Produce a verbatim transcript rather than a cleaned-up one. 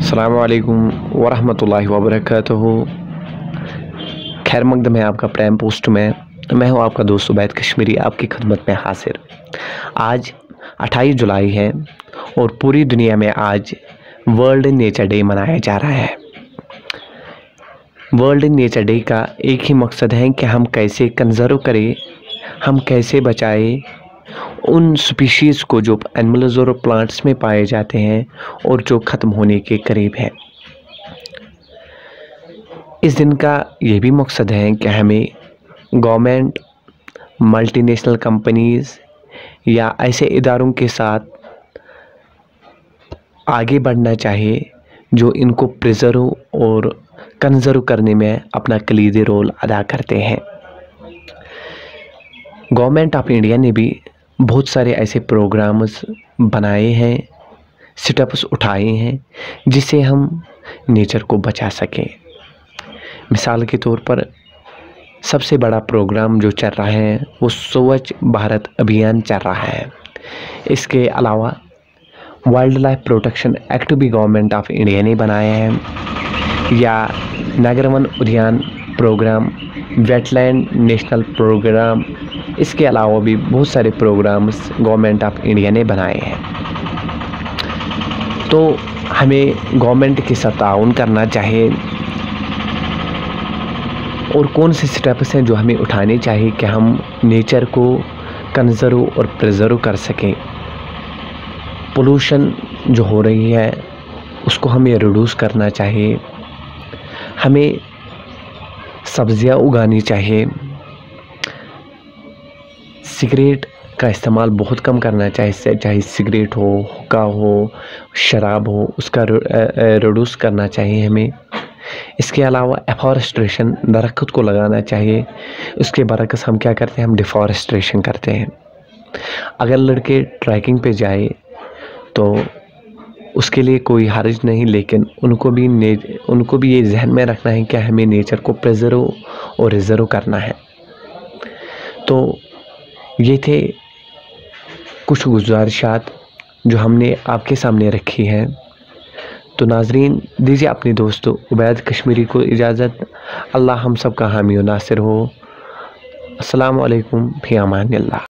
अस्सलामु अलैकुम वरहमतुल्लाहि वबरकातुहू। खैर मकदम है आपका प्राइम पोस्ट में। मैं हूं आपका दोस्त उबैद कश्मीरी, आपकी खिदमत में हाजिर। आज अट्ठाईस जुलाई है और पूरी दुनिया में आज वर्ल्ड नेचर डे मनाया जा रहा है। वर्ल्ड नेचर डे का एक ही मकसद है कि हम कैसे कंजर्व करें, हम कैसे बचाएं उन स्पीशीज़ को जो एनिमल्स और प्लांट्स में पाए जाते हैं और जो ख़त्म होने के करीब हैं। इस दिन का ये भी मकसद है कि हमें गवर्नमेंट, मल्टीनेशनल कंपनीज़ या ऐसे इदारों के साथ आगे बढ़ना चाहिए जो इनको प्रिजर्व और कंजर्व करने में अपना कलीदी रोल अदा करते हैं। गवर्नमेंट ऑफ इंडिया ने भी बहुत सारे ऐसे प्रोग्राम्स बनाए हैं, स्टेप्स उठाए हैं जिससे हम नेचर को बचा सकें। मिसाल के तौर पर सबसे बड़ा प्रोग्राम जो चल रहा है वो स्वच्छ भारत अभियान चल रहा है। इसके अलावा वाइल्ड लाइफ प्रोटेक्शन एक्ट भी गवर्नमेंट ऑफ इंडिया ने बनाया है, या नगर वन उद्यान प्रोग्राम, वेटलैंड नेशनल प्रोग्राम। इसके अलावा भी बहुत सारे प्रोग्राम्स गवर्नमेंट ऑफ इंडिया ने बनाए हैं। तो हमें गवर्नमेंट के साथ ताउन करना चाहिए और कौन से स्टेप्स हैं जो हमें उठाने चाहिए कि हम नेचर को कंजर्व और प्रिजर्व कर सकें। पोल्यूशन जो हो रही है उसको हमें रिड्यूस करना चाहिए, हमें सब्जियां उगानी चाहिए, सिगरेट का इस्तेमाल बहुत कम करना चाहिए, चाहे सिगरेट हो, हुक्का हो, शराब हो, उसका रिड्यूस करना चाहिए हमें। इसके अलावा एफॉरेस्ट्रेशन, दरख्त को लगाना चाहिए। उसके बरक्स हम क्या करते हैं, हम डिफॉरेस्ट्रेशन करते हैं। अगर लड़के ट्रैकिंग पे जाए तो उसके लिए कोई हर्ज नहीं, लेकिन उनको भी ने उनको भी ये जहन में रखना है कि हमें नेचर को प्रिजर्व और रिजर्व करना है। तो ये थे कुछ गुजारिशात जो हमने आपके सामने रखी हैं। तो नाजरीन, दीजिए अपने दोस्तों उबैद कश्मीरी को इजाज़त। अल्लाह हम सब का हामी और नासिर हो। अस्सलामु अलैकुम फ़ी अमानिल्लाह।